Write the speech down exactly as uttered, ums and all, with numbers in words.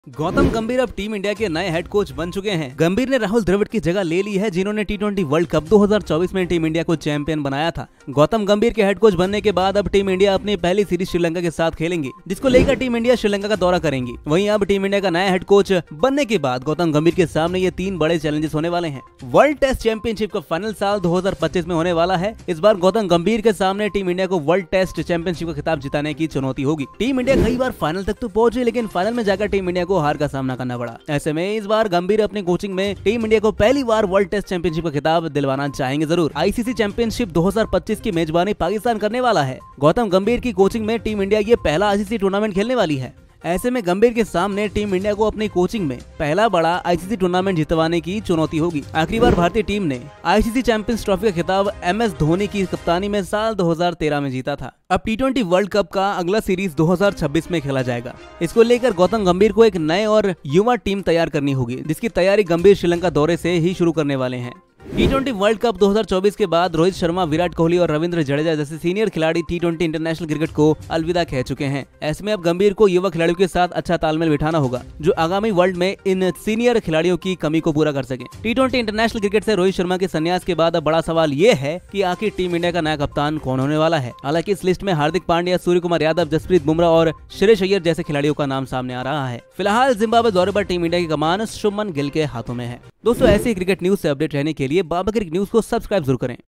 गौतम गंभीर अब team India के नए हेड कोच बन चुके हैं। गंभीर ने राहुल द्रविड़ की जगह ले ली है, जिन्होंने टी ट्वेंटी वर्ल्ड कप दो हज़ार चौबीस में टीम इंडिया को चैंपियन बनाया था। गौतम गंभीर के हेड कोच बनने के बाद अब टीम इंडिया अपनी पहली सीरीज श्रीलंका के साथ खेलेंगी, जिसको लेकर टीम इंडिया श्रीलंका का दौरा करेंगी। वहीं अब टीम इंडिया का नया हेड कोच बनने के बाद गौतम गंभीर के सामने ये तीन बड़े चैलेंजेस होने वाले हैं। वर्ल्ड टेस्ट चैंपियनशिप का फाइनल साल दो हज़ार पच्चीस में होने वाला है। इस बार गौतम गंभीर के सामने टीम इंडिया को वर्ल्ड टेस्ट चैंपियनशिप का खिताब जिताने की चुनौती होगी। टीम इंडिया कई बार फाइनल तक तो पहुंची, लेकिन फाइनल में जाकर टीम इंडिया को हार का सामना करना पड़ा। ऐसे में इस बार गंभीर अपनी कोचिंग में टीम इंडिया को पहली बार वर्ल्ड टेस्ट चैंपियनशिप का खिताब दिलवाना चाहेंगे जरूर। आईसीसी चैंपियनशिप दो हज़ार पच्चीस की मेजबानी पाकिस्तान करने वाला है। गौतम गंभीर की कोचिंग में टीम इंडिया ये पहला आईसीसी टूर्नामेंट खेलने वाली है। ऐसे में गंभीर के सामने टीम इंडिया को अपनी कोचिंग में पहला बड़ा आईसीसी टूर्नामेंट जितवाने की चुनौती होगी। आखिरी बार भारतीय टीम ने आईसीसी चैंपियंस ट्रॉफी का खिताब एम एस धोनी की कप्तानी में साल दो हज़ार तेरह में जीता था। अब टी ट्वेंटी वर्ल्ड कप का अगला सीरीज दो हज़ार छब्बीस में खेला जाएगा। इसको लेकर गौतम गंभीर को एक नए और युवा टीम तैयार करनी होगी, जिसकी तैयारी गंभीर श्रीलंका दौरे से ही शुरू करने वाले हैं। टी ट्वेंटी वर्ल्ड कप दो हज़ार चौबीस के बाद रोहित शर्मा, विराट कोहली और रविंद्र जडेजा जैसे सीनियर खिलाड़ी टी ट्वेंटी इंटरनेशनल क्रिकेट को अलविदा कह चुके हैं। ऐसे में अब गंभीर को युवा खिलाड़ियों के साथ अच्छा तालमेल बिठाना होगा, जो आगामी वर्ल्ड में इन सीनियर खिलाड़ियों की कमी को पूरा कर सके। टी ट्वेंटी इंटरनेशनल क्रिकेट से रोहित शर्मा के संन्यास के बाद अब बड़ा सवाल ये है कि आखिर टीम इंडिया का नया कप्तान कौन होने वाला है। हालांकि इस लिस्ट में हार्दिक पांड्या, सूर्य कुमार यादव, जसप्रीत बुमराह और श्रेयस अय्यर जैसे खिलाड़ियों का नाम सामने आ रहा है। फिलहाल जिम्बाब्वे दौरे पर टीम इंडिया की कमान शुभमन गिल के हाथों में है। दोस्तों, ऐसे क्रिकेट न्यूज से अपडेट रहने के लिए बाबा क्रिकेट न्यूज को सब्सक्राइब जरूर करें।